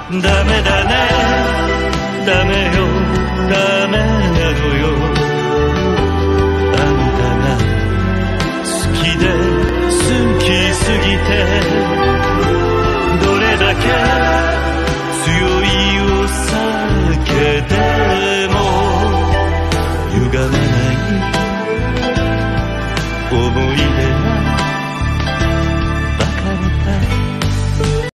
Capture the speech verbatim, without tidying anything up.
ダメだねダメよダメなのよあんたが好きで好きすぎてどれだけ